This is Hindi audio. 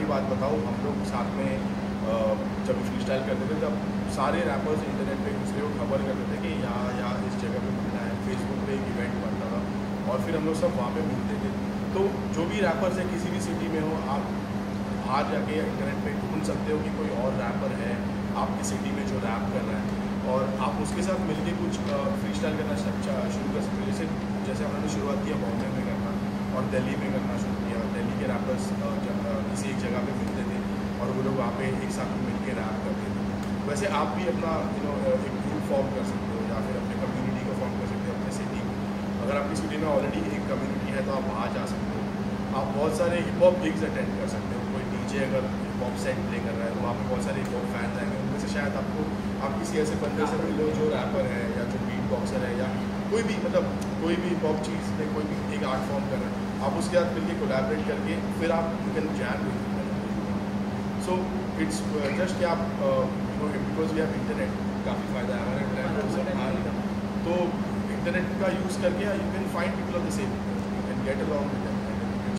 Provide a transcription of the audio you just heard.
बात बताऊँ, हम लोग साथ में जब फ्री स्टाइल करते थे तब सारे रैपर्स इंटरनेट पे एक दूसरे को खबर करते थे कि यहाँ इस जगह पे मिलना है। फेसबुक पे एक इवेंट बनता था और फिर हम लोग सब वहाँ पे मिलते थे। तो जो भी रैपर्स है किसी भी सिटी में हो, आप बाहर जाके इंटरनेट पे ढूंढ सकते हो कि कोई और रैपर है आपकी सिटी में जो रैप कर रहा है, और आप उसके साथ मिलके कुछ फ्री स्टाइल करना शुरू कर सकते हो। जैसे हमने शुरुआत किया बॉम्बे में करना और दिल्ली में करना शुरू किया। दिल्ली के रैपर्स जब किसी एक जगह पे मिलते थे और वो लोग वहाँ पे एक साथ मिल के रैप करते थे। वैसे आप भी अपना एक ग्रुप फॉर्म कर सकते हो या फिर अपने कम्युनिटी को फॉर्म कर सकते हो अपने सिटी में। अगर आपकी सिटी में ऑलरेडी एक कम्युनिटी है तो आप वहाँ जा सकते हो। आप बहुत सारे हिप हॉप गिग्स अटेंड कर सकते हो। कोई डीजे अगर हिप हॉप सेट प्ले कर रहा है तो वहाँ पे बहुत सारे हिप हॉप फैंस आएंगे, उनमें से शायद आप किसी ऐसे बंदे से मिलो जो रैपर है या जो बीट बॉक्सर है या कोई भी कोई भी हिप हॉप चीज़ में कोई भी एक आर्ट फॉर्म कर रहा है, आप उसके साथ मिलकर कोलैबोरेट करके फिर आप you can jam with. So it's just कि आप बिकॉज वी हैव इंटरनेट, काफ़ी फ़ायदा है हमारे। तो इंटरनेट का यूज़ करके you can find people of the same, you can get along with them.